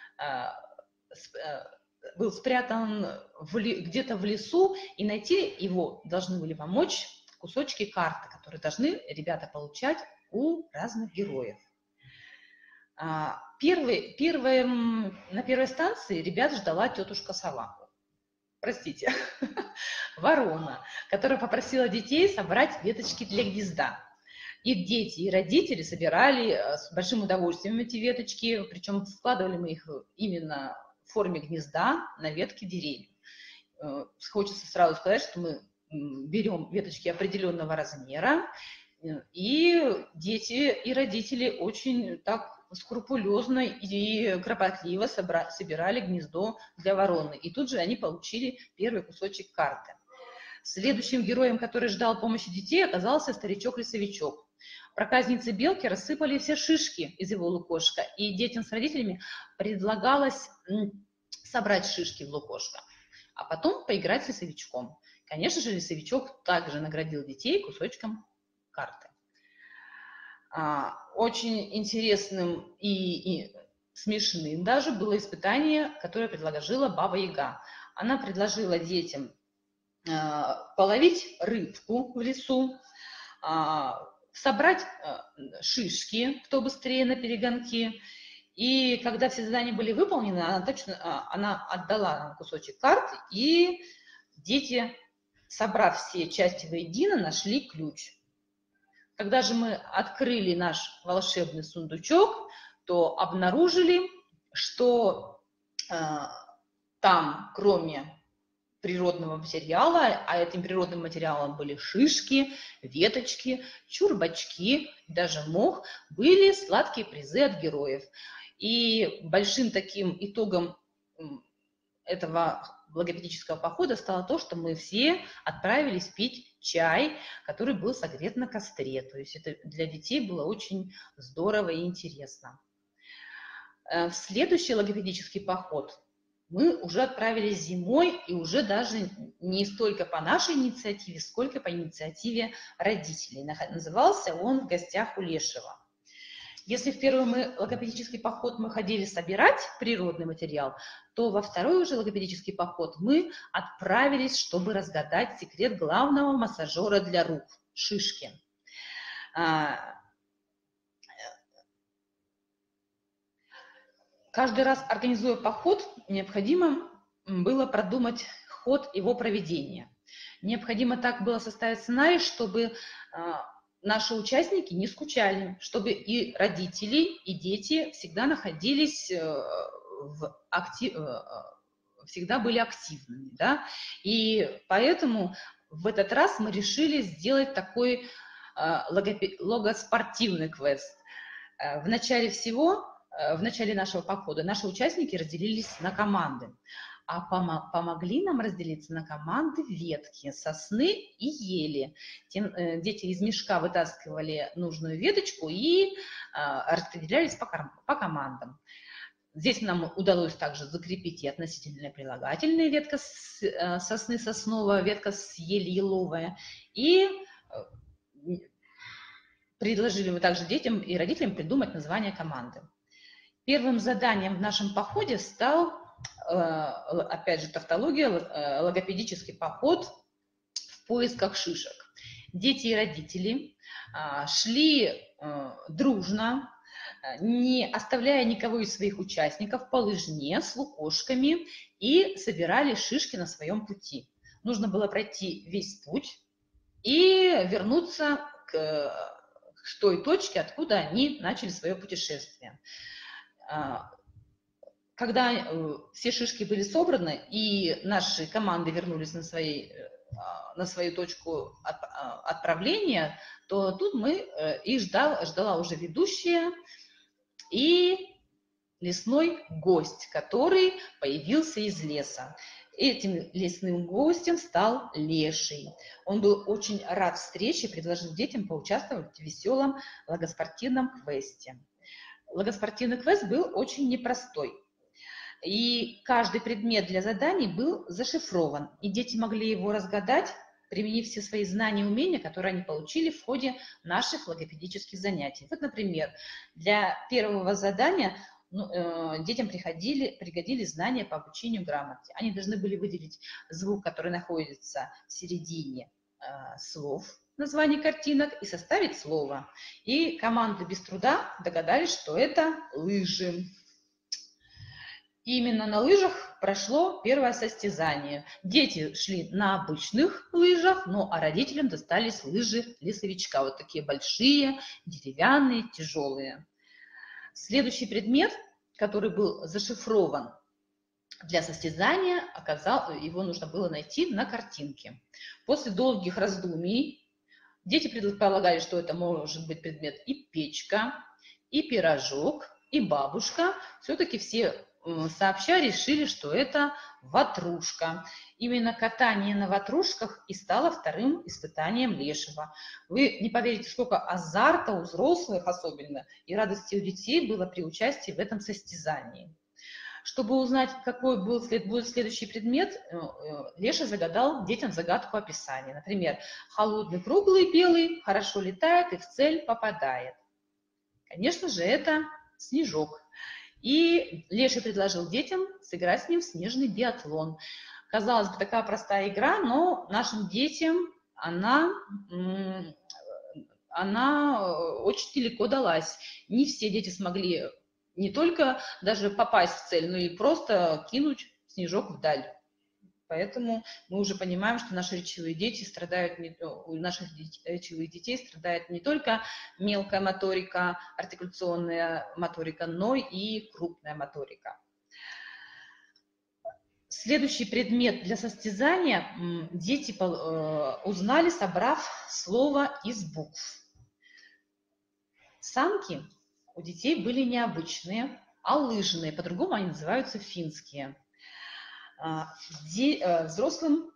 где-то в лесу, и найти его должны были помочь кусочки карты, которые должны ребята получать у разных героев. На первой станции ребят ждала тетушка Сова. Простите, ворона, которая попросила детей собрать веточки для гнезда. И дети, и родители собирали с большим удовольствием эти веточки, причем складывали мы их именно в форме гнезда на ветке деревьев. Хочется сразу сказать, что мы берем веточки определенного размера, и дети, и родители очень так скрупулезно и кропотливо собирали гнездо для вороны. И тут же они получили первый кусочек карты. Следующим героем, который ждал помощи детей, оказался старичок-лесовичок. Проказницы белки рассыпали все шишки из его лукошка, и детям с родителями предлагалось собрать шишки в лукошко, а потом поиграть с лесовичком. Конечно же, лесовичок также наградил детей кусочком карты. Очень интересным и смешным даже было испытание, которое предложила Баба Яга. Она предложила детям половить рыбку в лесу, собрать шишки, кто быстрее на перегонки. И когда все задания были выполнены, она отдала кусочек карты, и дети, собрав все части воедино, нашли ключ. Когда же мы открыли наш волшебный сундучок, то обнаружили, что там, кроме природного материала, а этим природным материалом были шишки, веточки, чурбачки, даже мох, были сладкие призы от героев. И большим таким итогом этого логопедического похода стало то, что мы все отправились пить чай, который был согрет на костре. То есть это для детей было очень здорово и интересно. В следующий логопедический поход мы уже отправились зимой, и уже даже не столько по нашей инициативе, сколько по инициативе родителей. Назывался он «В гостях у Лешего». Если в первый логопедический поход мы ходили собирать природный материал, то во второй уже логопедический поход мы отправились, чтобы разгадать секрет главного массажера для рук – шишки. Каждый раз, организуя поход, необходимо было продумать ход его проведения. Необходимо так было составить сценарий, чтобы наши участники не скучали, чтобы и родители, и дети всегда находились всегда были активными. Да? И поэтому в этот раз мы решили сделать такой логоспортивный квест. В начале нашего похода наши участники разделились на команды, а помогли нам разделиться на команды ветки, сосны и ели. Дети из мешка вытаскивали нужную веточку и распределялись по командам. Здесь нам удалось также закрепить и относительные прилагательные: ветка сосны сосновая, ветка с ели еловая. И предложили мы также детям и родителям придумать название команды. Первым заданием в нашем походе стал, опять же, тавтология, логопедический поход в поисках шишек. Дети и родители шли дружно, не оставляя никого из своих участников, по лыжне с лукошками, и собирали шишки на своем пути. Нужно было пройти весь путь и вернуться к той точке, откуда они начали свое путешествие. Когда все шишки были собраны и наши команды вернулись на свои на свою точку отправления, то тут их ждала уже ведущая и лесной гость, который появился из леса. Этим лесным гостем стал Леший. Он был очень рад встрече и предложил детям поучаствовать в веселом логоспортивном квесте. Логоспортивный квест был очень непростой. И каждый предмет для заданий был зашифрован. И дети могли его разгадать, применив все свои знания и умения, которые они получили в ходе наших логопедических занятий. Вот, например, для первого задания детям пригодились знания по обучению грамоте. Они должны были выделить звук, который находится в середине слов, название картинок, и составить слово. И команды без труда догадались, что это лыжи. Именно на лыжах прошло первое состязание. Дети шли на обычных лыжах, а родителям достались лыжи лесовичка. Вот такие большие, деревянные, тяжелые. Следующий предмет, который был зашифрован для состязания, его нужно было найти на картинке. После долгих раздумий дети предполагали, что это может быть предмет и печка, и пирожок, и бабушка. Все-таки все сообща решили, что это ватрушка. Именно катание на ватрушках и стало вторым испытанием Лешего. Вы не поверите, сколько азарта у взрослых особенно и радости у детей было при участии в этом состязании. Чтобы узнать, какой будет следующий предмет, Леша загадал детям загадку описания. Например, холодный, круглый, белый, хорошо летает и в цель попадает. Конечно же, это снежок. И Леша предложил детям сыграть с ним в снежный биатлон. Казалось бы, такая простая игра, но нашим детям она очень легко далась. Не все дети смогли не только даже попасть в цель, но и просто кинуть снежок вдаль. Поэтому мы уже понимаем, что наши речевые дети страдают, у наших речевых детей страдает не только мелкая моторика, артикуляционная моторика, но и крупная моторика. Следующий предмет для состязания дети узнали, собрав слово из букв. Санки у детей были необычные, а лыжные, по-другому они называются финские. Взрослым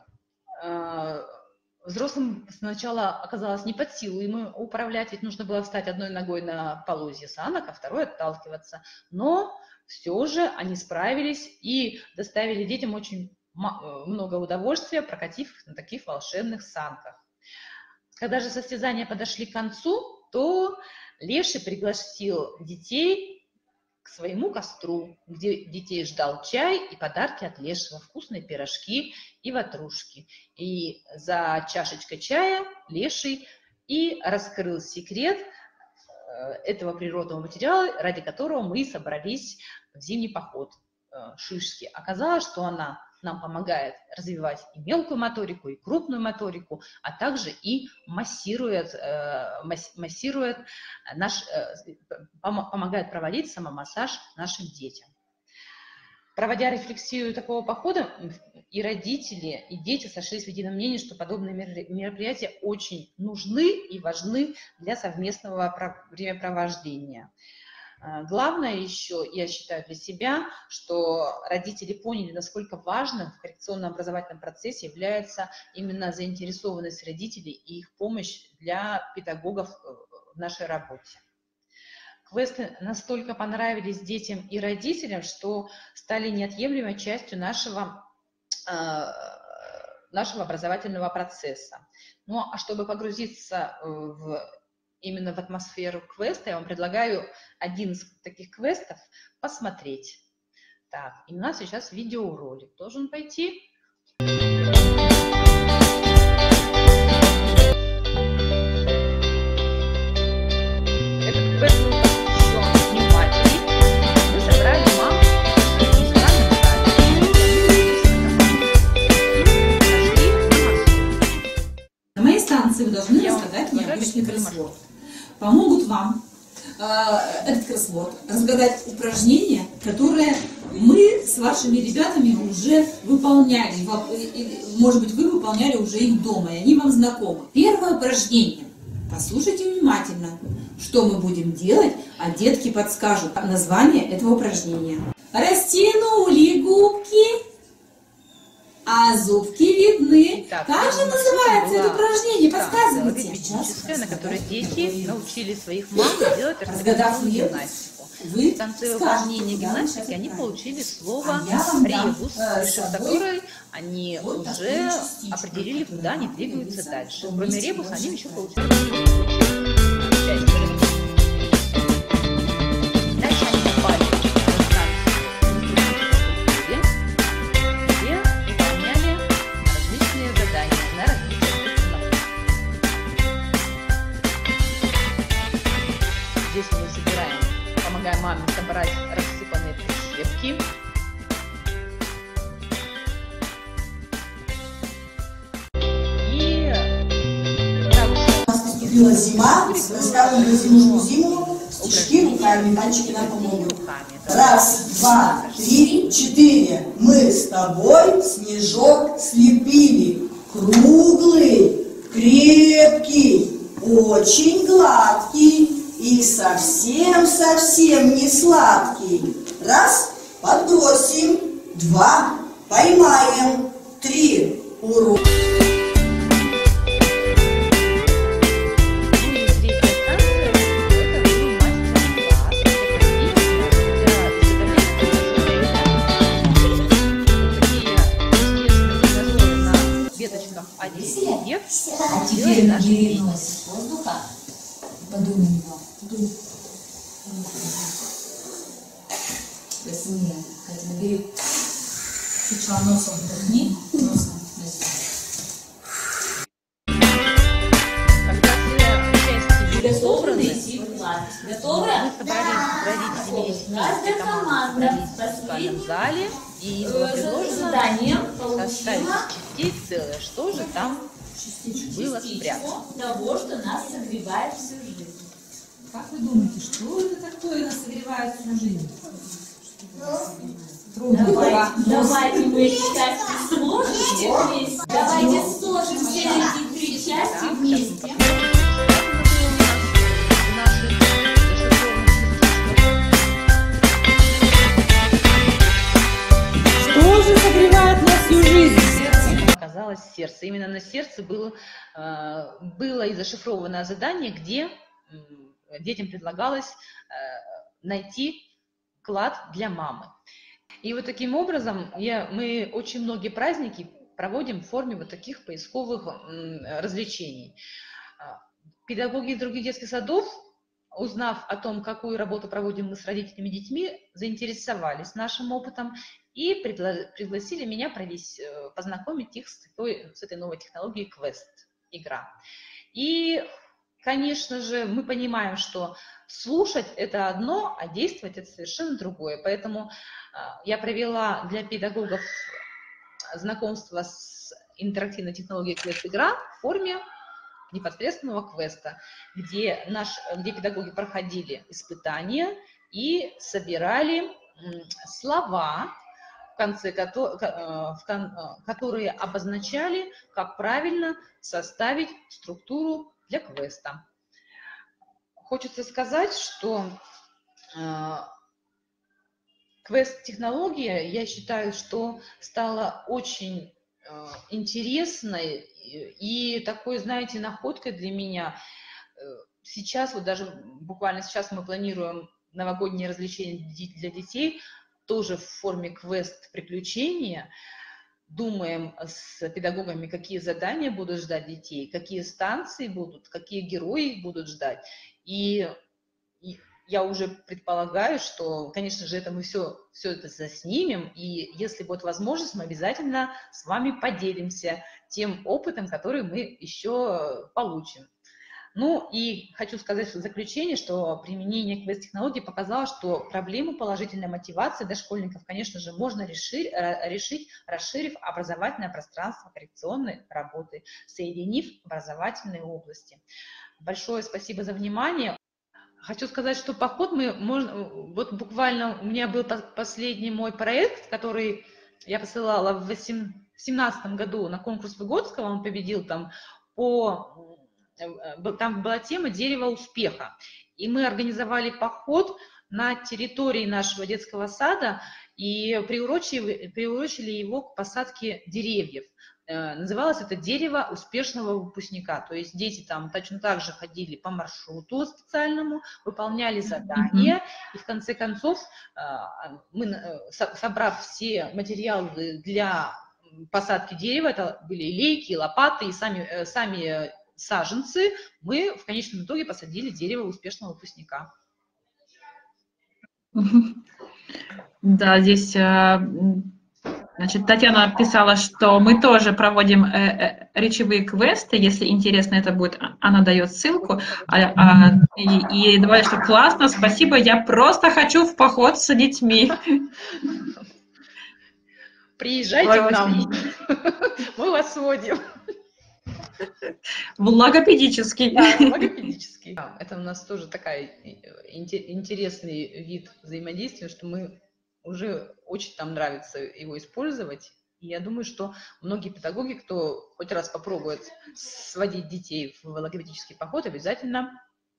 сначала оказалось не под силу им управлять, ведь нужно было встать одной ногой на полозье санок, а второй отталкиваться. Но все же они справились и доставили детям очень много удовольствия, прокатив на таких волшебных санках. Когда же состязания подошли к концу, то Леша пригласил детей к своему костру, где детей ждал чай и подарки от Лешего, вкусные пирожки и ватрушки. И за чашечкой чая Леший и раскрыл секрет этого природного материала, ради которого мы и собрались в зимний поход Шишки. Оказалось, что она нам помогает развивать и мелкую моторику, и крупную моторику, а также и помогает проводить самомассаж нашим детям. Проводя рефлексию такого похода, и родители, и дети сошлись в едином мнении, что подобные мероприятия очень нужны и важны для совместного времяпровождения. Главное еще, я считаю для себя, что родители поняли, насколько важным в коррекционно-образовательном процессе является именно заинтересованность родителей и их помощь для педагогов в нашей работе. Квесты настолько понравились детям и родителям, что стали неотъемлемой частью нашего образовательного процесса. Ну а чтобы погрузиться именно в атмосферу квеста, я вам предлагаю один из таких квестов посмотреть. Так, и у нас сейчас видеоролик должен пойти. Этот квест был посвящен Дню матери. Мы собрали мам На моей станции вы должны рассказать мне обычный кроссворд. Помогут вам этот кроссворд, разгадать упражнения, которые мы с вашими ребятами уже выполняли. Может быть, вы выполняли уже их дома, и они вам знакомы. Первое упражнение. Послушайте внимательно, что мы будем делать, а детки подскажут название этого упражнения. Растянули губки, а зубки видны. Итак, как же называется это упражнение? Подсказывайте. Логопедическое, на которое дети научили своих мам делать Разгадав гимнастику. Вы В конце скажете, упражнения да, гимнастики они получили слово я вам дам, ребус, слышав которое они вот уже частичку, определили, куда они двигаются что дальше. мы Кроме с ребуса тобой они еще живем. получили часть. Дальше они попали на станцию, где выполняли различные задания на различных тематиках. Здесь мы собираем, помогаем маме собрать рассыпанные прищепки. И наступила зима, расскажем про зиму, стишки руками, мальчики нам помогут. Раз, два, три, четыре. Мы с тобой снежок слепили. Круглый, крепкий, очень гладкий и совсем-совсем не сладкий. Раз, подбросим. Два, поймаем. Три, ура. А теперь набери нос воздуха и подуй на него. Подуй. Красивее. Катя, набери. Сначала носом вдохни, носом. Когда все участники были собраны, Готовы? мы собрались вместе команды в музыкальном зале, и им было предложено составить из частей целое, что же там было спрятано. Того, что нас согревает всю жизнь. Как вы думаете, что это такое нас согревает всю жизнь? Давайте мы эти части сложим вместе. Давайте сложим все эти три части вместе. Что же согревает нас всю жизнь? Оказалось сердце. Именно на сердце было и зашифрованное задание, где детям предлагалось найти клад для мамы. И вот таким образом мы очень многие праздники проводим в форме вот таких поисковых развлечений. Педагоги из других детских садов, узнав о том, какую работу проводим мы с родителями и детьми, заинтересовались нашим опытом и пригласили меня познакомить их с этой новой технологией Quest-игра. И, конечно же, мы понимаем, что слушать – это одно, а действовать – это совершенно другое. Поэтому я провела для педагогов знакомство с интерактивной технологией Quest-игра в форме непосредственного квеста, где педагоги проходили испытания и собирали слова, в конце которые обозначали, как правильно составить структуру для квеста. Хочется сказать, что квест-технология, я считаю, что стала очень интересной и такой, знаете, находкой для меня. Сейчас, вот даже буквально сейчас мы планируем новогодние развлечения для детей, тоже в форме квест-приключения. Думаем с педагогами, какие задания будут ждать детей, какие станции будут, какие герои будут ждать. И я уже предполагаю, что, конечно же, мы все это заснимем, и если будет возможность, мы обязательно с вами поделимся тем опытом, который мы еще получим. Ну и хочу сказать в заключение, что применение квест-технологий показало, что проблему положительной мотивации дошкольников, конечно же, можно решить, расширив образовательное пространство коррекционной работы, соединив образовательные области. Большое спасибо за внимание. Хочу сказать, что поход вот буквально у меня был последний мой проект, который я посылала в 2017 году на конкурс Выгодского, он победил там там была тема «Дерево успеха». И мы организовали поход на территории нашего детского сада и приурочили его к посадке деревьев. Называлось это «Дерево успешного выпускника». То есть дети там точно так же ходили по маршруту специальному, выполняли задания, и в конце концов, мы, собрав все материалы для посадки дерева, это были лейки, лопаты и сами саженцы, мы в конечном итоге посадили дерево успешного выпускника. Да, здесь, значит, Татьяна писала, что мы тоже проводим речевые квесты, если интересно это будет, она дает ссылку, и добавляет, что классно, спасибо, я просто хочу в поход с детьми. Приезжайте к нам, мы вас сводим. В логопедический. Да, логопедический. Это у нас тоже такой интересный вид взаимодействия, что мы уже очень нам нравится его использовать. И я думаю, что многие педагоги, кто хоть раз попробует сводить детей в логопедический поход, обязательно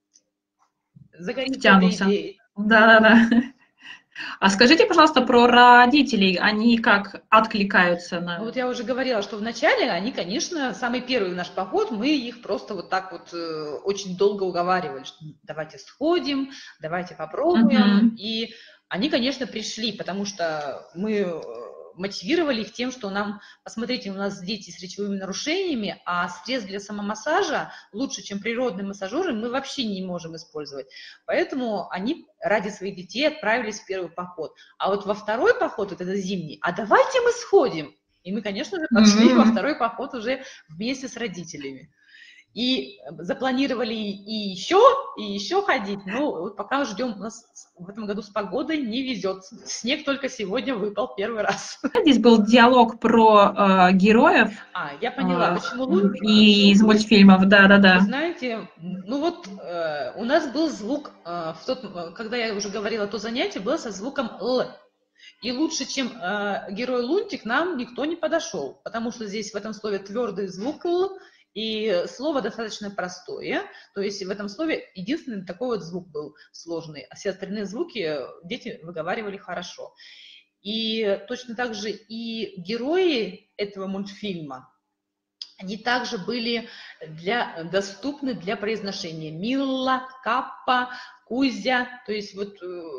загорится этой идеей. Да. А скажите, пожалуйста, про родителей, они как откликаются на... Вот я уже говорила, что вначале они, конечно, самый первый наш поход, мы их просто вот так вот очень долго уговаривали, что давайте сходим, давайте попробуем. И они, конечно, пришли, потому что мы мотивировали их тем, что посмотрите, у нас дети с речевыми нарушениями, а средств для самомассажа лучше, чем природные массажеры, мы вообще не можем использовать. Поэтому они ради своих детей отправились в первый поход. А вот во второй поход, вот это зимний, а давайте мы сходим. И мы, конечно же, пошли во второй поход уже вместе с родителями. И запланировали и еще ходить. Ну, вот пока ждем, у нас в этом году с погодой не везет. Снег только сегодня выпал первый раз. Здесь был диалог про героев. Я поняла, почему лунтик. И из мультфильмов, да. Вы знаете, ну вот у нас был звук, когда я уже говорила, то занятие было со звуком «л». И лучше, чем герой лунтик, нам никто не подошел, потому что здесь в этом слове твердый звук «л», и слово достаточно простое, то есть в этом слове единственный такой вот звук был сложный, а все остальные звуки дети выговаривали хорошо. И точно так же и герои этого мультфильма, они также были доступны для произношения. Мила, Каппа, Кузя, то есть вот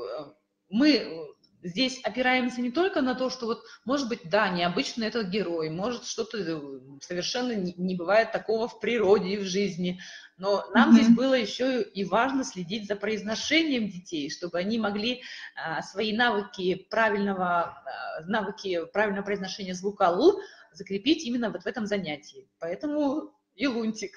мы... Здесь опираемся не только на то, что вот, может быть, да, необычно этот герой, может, что-то совершенно не бывает такого в природе и в жизни, но нам здесь было еще и важно следить за произношением детей, чтобы они могли свои навыки правильного произношения звука «л» закрепить именно вот в этом занятии. Поэтому и лунтик.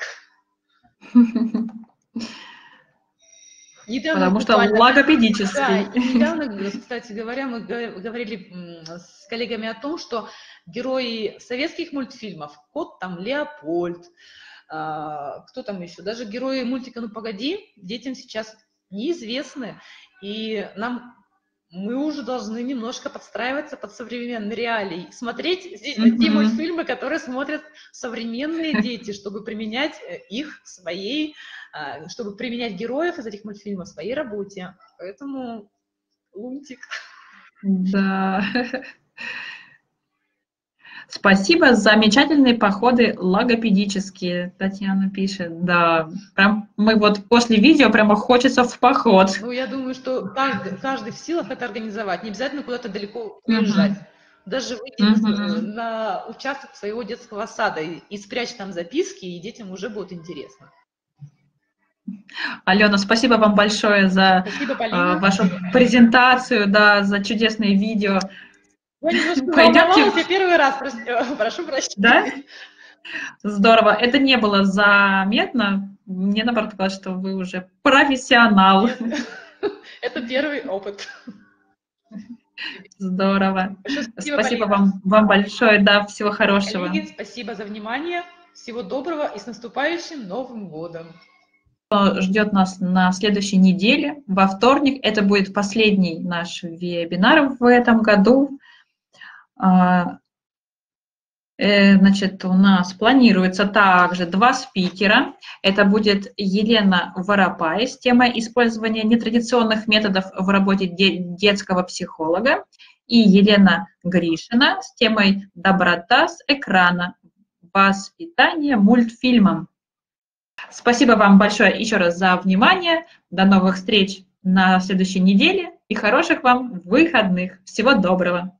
Недавно, потому что логопедический. Да, недавно, кстати говоря, мы говорили с коллегами о том, что герои советских мультфильмов, кот там Леопольд, кто там еще, даже герои мультика «Ну погоди», детям сейчас неизвестны, и мы уже должны немножко подстраиваться под современные реалии, смотреть здесь те мультфильмы, которые смотрят современные дети, чтобы применять их чтобы применять героев из этих мультфильмов в своей работе. Поэтому лунтик. Да. Спасибо за замечательные походы логопедические, Татьяна пишет. Да, прям мы вот после видео прямо хочется в поход. Ну, я думаю, что каждый в силах это организовать. Не обязательно куда-то далеко уезжать. Даже выйти на участок своего детского сада и спрячь там записки, и детям уже будет интересно. Алена, спасибо вам большое за вашу презентацию, да, за чудесные видео. Я немножко волновалась, первый раз, прошу прощения. Да? Здорово. Это не было заметно. Мне, наоборот, казалось, что вы уже профессионал. Это первый опыт. Здорово. Спасибо вам большое. Да, всего хорошего. Коллеги, спасибо за внимание. Всего доброго и с наступающим Новым годом. ждет нас на следующей неделе, во вторник. Это будет последний наш вебинар в этом году. Значит, у нас планируется также 2 спикера. Это будет Елена Воропай с темой использования нетрадиционных методов в работе детского психолога и Елена Гришина с темой «Доброта с экрана. Воспитание мультфильмом». Спасибо вам большое еще раз за внимание. До новых встреч на следующей неделе и хороших вам выходных. Всего доброго.